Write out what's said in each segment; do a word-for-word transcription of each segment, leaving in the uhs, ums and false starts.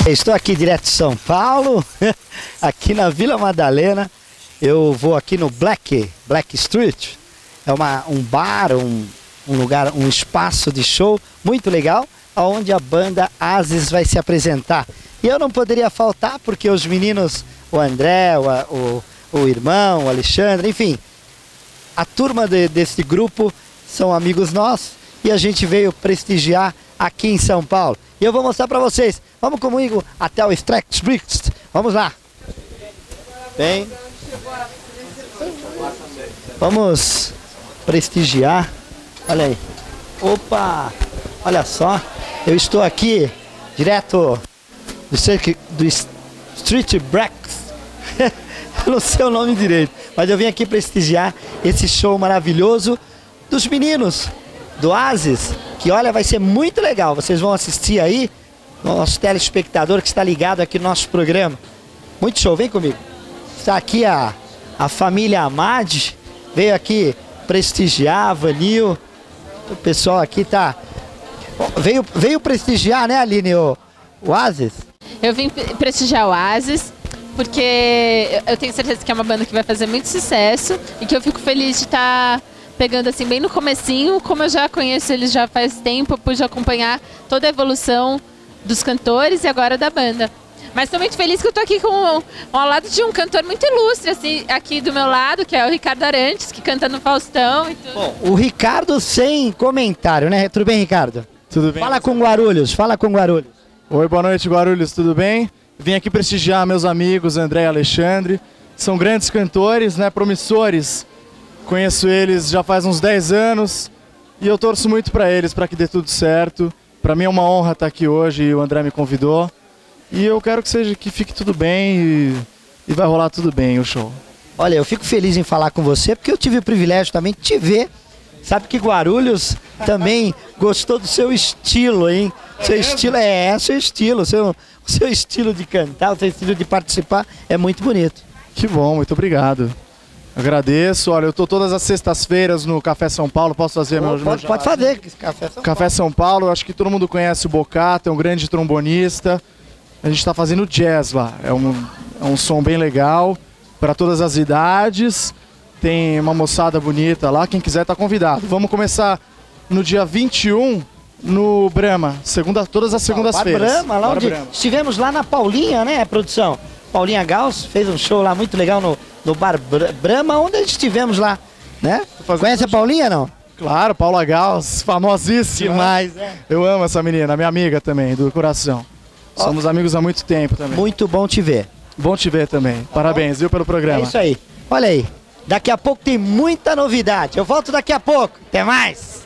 Estou aqui direto de São Paulo, aqui na Vila Madalena. Eu vou aqui no Black, Black Street. É uma, um bar, um, um lugar, um espaço de show muito legal, onde a banda Ases vai se apresentar. E eu não poderia faltar, porque os meninos, o André, o, o, o irmão, o Alexandre, enfim, a turma de, desse grupo são amigos nossos e a gente veio prestigiar aqui em São Paulo. E eu vou mostrar para vocês. Vamos comigo até o Black Street. Vamos lá. Bem, vamos prestigiar. Olha aí. Opa! Olha só. Eu estou aqui direto do, do Street Breaks. Eu não sei o nome direito, mas eu vim aqui prestigiar esse show maravilhoso dos meninos do Ases, que olha, vai ser muito legal. Vocês vão assistir aí, nosso telespectador que está ligado aqui no nosso programa. Muito show, vem comigo. Está aqui a, a família Amad, veio aqui prestigiar, Vanil. O pessoal aqui tá... Veio, veio prestigiar, né, Aline, o, o Ases? Eu vim prestigiar o Ases, porque eu tenho certeza que é uma banda que vai fazer muito sucesso e que eu fico feliz de estar pegando assim bem no comecinho. Como eu já conheço eles já faz tempo, eu pude acompanhar toda a evolução dos cantores e agora da banda. Mas estou muito feliz que eu estou aqui com, ao lado de um cantor muito ilustre, assim, aqui do meu lado, que é o Ricardo Arantes, que canta no Faustão e tudo. Bom, o Ricardo sem comentário, né? Tudo bem, Ricardo? Tudo bem. Fala com Guarulhos, fala com Guarulhos. Oi, boa noite, Guarulhos, tudo bem? Vim aqui prestigiar meus amigos André e Alexandre. São grandes cantores, né, promissores. Conheço eles já faz uns dez anos e eu torço muito para eles, para que dê tudo certo. Para mim é uma honra estar aqui hoje e o André me convidou. E eu quero que seja que fique tudo bem e, e vai rolar tudo bem o show. Olha, eu fico feliz em falar com você, porque eu tive o privilégio também de te ver. Sabe que Guarulhos também gostou do seu estilo, hein? Seu estilo é, é seu estilo, seu, o seu estilo de cantar, o seu estilo de participar é muito bonito. Que bom, muito obrigado. Agradeço. Olha, eu tô todas as sextas-feiras no Café São Paulo. Posso fazer oh, meu... Pode, meu pode fazer. Café São Café Paulo. São Paulo, acho que todo mundo conhece o Bocata, é um grande trombonista. A gente está fazendo jazz lá. É um, é um som bem legal para todas as idades. Tem uma moçada bonita lá. Quem quiser tá convidado. Vamos começar no dia vinte e um no Brahma, segunda, todas as segundas-feiras. Brahma, lá onde Brahma. Estivemos lá na Paulinha, né, produção? Paulinha Gauss fez um show lá muito legal no, no bar Brahma, onde estivemos lá, né? Conhece a Paulinha, não? Claro, Paula Gauss, famosíssima. Demais, né? Eu amo essa menina, minha amiga também, do coração. Oh. Somos amigos há muito tempo também. Muito bom te ver. Bom te ver também. Parabéns, viu, pelo programa. É isso aí. Olha aí, daqui a pouco tem muita novidade. Eu volto daqui a pouco. Até mais!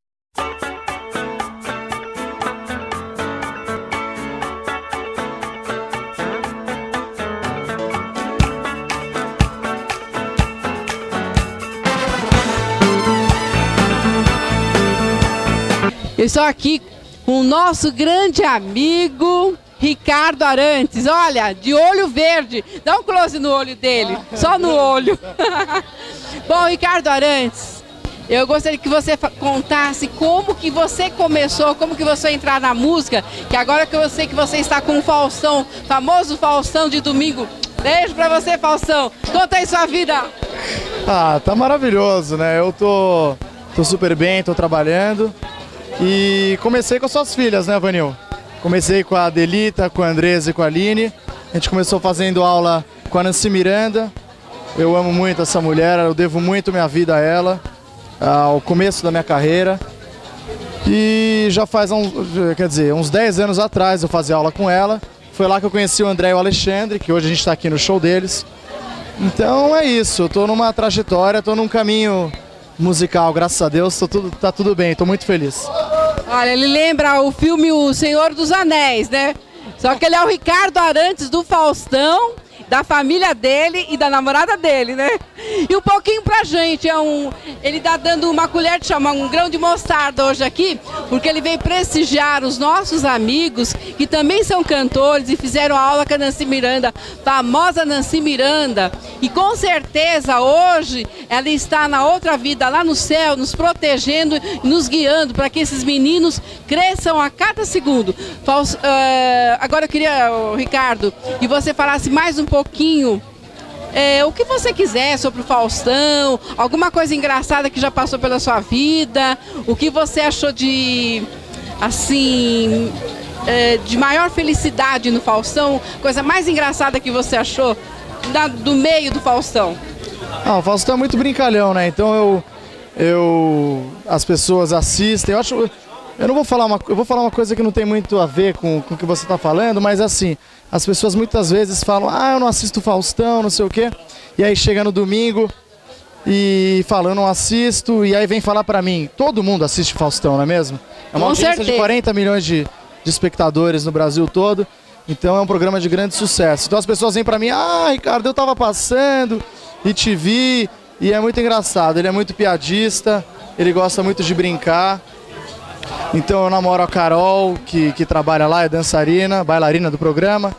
Eu estou aqui com o nosso grande amigo Ricardo Arantes. Olha, de olho verde. Dá um close no olho dele, só no olho. Bom, Ricardo Arantes, eu gostaria que você contasse como que você começou, como que você entrar na música, que agora que eu sei que você está com o Faustão, famoso Faustão de domingo. Beijo pra você, Faustão. Conta aí sua vida. Ah, tá maravilhoso, né? Eu tô, tô super bem, tô trabalhando. E comecei com as suas filhas, né, Vanil? Comecei com a Adelita, com a Andresa e com a Aline. A gente começou fazendo aula com a Nancy Miranda. Eu amo muito essa mulher, eu devo muito minha vida a ela, ao começo da minha carreira. E já faz, uns, quer dizer, uns dez anos atrás eu fazia aula com ela. Foi lá que eu conheci o André e o Alexandre, que hoje a gente está aqui no show deles. Então é isso, eu tô numa trajetória, tô num caminho musical, graças a Deus, tô tudo, tá tudo bem, tô muito feliz. Olha, ele lembra o filme O Senhor dos Anéis, né? Só que ele é o Ricardo Arantes do Faustão, da família dele e da namorada dele, né? E um pouquinho pra gente, é um, ele tá dando uma colher de chá, um grão de mostarda hoje aqui, porque ele veio prestigiar os nossos amigos, que também são cantores e fizeram aula com a Nancy Miranda, famosa Nancy Miranda. E com certeza hoje ela está na outra vida, lá no céu, nos protegendo e nos guiando para que esses meninos cresçam a cada segundo. Faust, uh, agora eu queria, uh, Ricardo, que você falasse mais um pouquinho É, o que você quiser sobre o Faustão, alguma coisa engraçada que já passou pela sua vida, o que você achou de, assim, é, de maior felicidade no Faustão, coisa mais engraçada que você achou da, do meio do Faustão. Ah, o Faustão é muito brincalhão, né? Então eu, eu, as pessoas assistem, eu acho... Eu não vou falar uma, eu vou falar uma coisa que não tem muito a ver com, com o que você está falando, mas assim, as pessoas muitas vezes falam, ah, eu não assisto Faustão, não sei o quê, e aí chega no domingo e fala, eu não assisto, e aí vem falar pra mim, todo mundo assiste Faustão, não é mesmo? É uma Com audiência certeza. de quarenta milhões de, de espectadores no Brasil todo, então é um programa de grande sucesso. Então as pessoas vêm pra mim, ah, Ricardo, eu tava passando e te vi, e é muito engraçado, ele é muito piadista, ele gosta muito de brincar. Então eu namoro a Carol, que, que trabalha lá, é dançarina, bailarina do programa.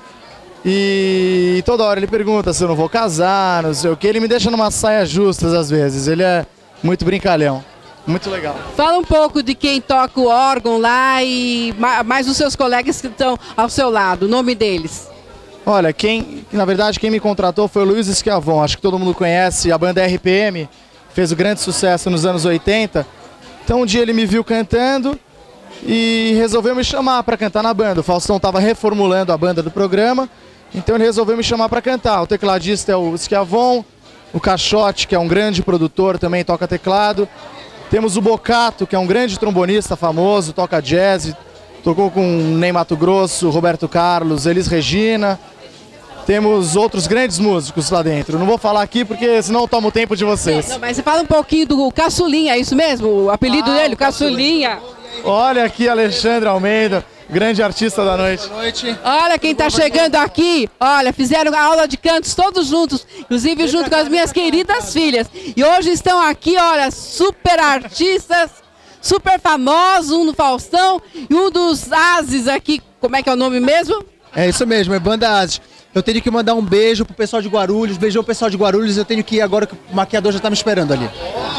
E toda hora ele pergunta se eu não vou casar, não sei o que. Ele me deixa numas saias justas às vezes. Ele é muito brincalhão, muito legal. Fala um pouco de quem toca o órgão lá e ma- mais os seus colegas que estão ao seu lado, o nome deles. Olha, quem, na verdade quem me contratou foi o Luiz Schiavon. Acho que todo mundo conhece a banda R P M, fez o grande sucesso nos anos oitenta. Então um dia ele me viu cantando e resolveu me chamar para cantar na banda. O Faustão estava reformulando a banda do programa, então ele resolveu me chamar para cantar. O tecladista é o Schiavon, o Caixote, que é um grande produtor, também toca teclado. Temos o Bocato, que é um grande trombonista famoso, toca jazz, tocou com Ney Matogrosso, Roberto Carlos, Elis Regina. Temos outros grandes músicos lá dentro. Não vou falar aqui porque senão eu tomo o tempo de vocês. Não, mas você fala um pouquinho do Caçulinha, é isso mesmo? O apelido Ah, dele, o Caçulinha. Olha aqui Alexandre Almeida, grande artista da noite. Boa noite. Olha quem tá chegando aqui, olha, fizeram a aula de cantos todos juntos, inclusive junto com as minhas queridas filhas. E hoje estão aqui, olha, super artistas, super famosos, um do Faustão e um dos Ases aqui, como é que é o nome mesmo? É isso mesmo, é Banda Ases. Eu tenho que mandar um beijo pro pessoal de Guarulhos, beijou o pessoal de Guarulhos, eu tenho que ir agora que o maquiador já tá me esperando ali.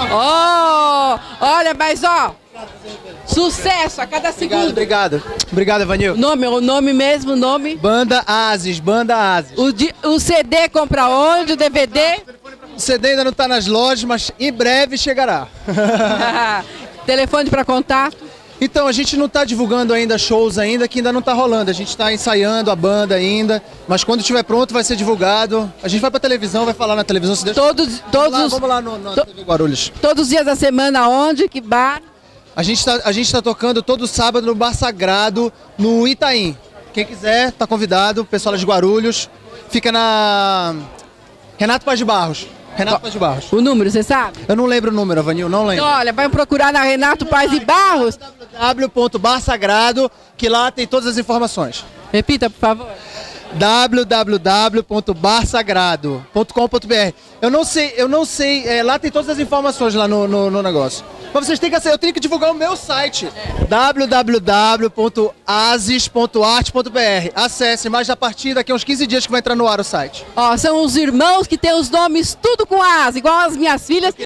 Oh, olha, mas ó, sucesso a cada Obrigado, segundo. obrigado. Obrigado, Evanil. Nome, o nome mesmo, o nome. Banda Ases, Banda Ases. O, di- o C D compra onde? O D V D? O C D ainda não tá nas lojas, mas em breve chegará. Telefone para contato. Então, a gente não tá divulgando ainda shows ainda, que ainda não tá rolando. A gente tá ensaiando a banda ainda, mas quando estiver pronto vai ser divulgado. A gente vai pra televisão, vai falar na televisão, se Deus Todos, Vamos todos, lá, os- vamos lá no, no to- T V Guarulhos. todos os dias da semana, onde? Que bar? A gente, tá, a gente tá tocando todo sábado no Bar Sagrado, no Itaim. Quem quiser, tá convidado, o pessoal de Guarulhos. Fica na Renato Paz de Barros. Renato Paz de Barros. O número, você sabe? Eu não lembro o número, Avanil, não lembro. Então, olha, vai procurar na Renato Paz e Barros. w w w ponto bar sagrado, que lá tem todas as informações. Repita, por favor. w w w ponto bar sagrado ponto com ponto b r. Eu não sei, eu não sei, é, lá tem todas as informações lá no, no, no negócio. Mas vocês têm que acessar, eu tenho que divulgar o meu site, w w w ponto ases ponto art ponto b r. Acesse, mas a partir daqui a uns quinze dias que vai entrar no ar o site. Ó, são os irmãos que têm os nomes tudo com as, igual as minhas filhas.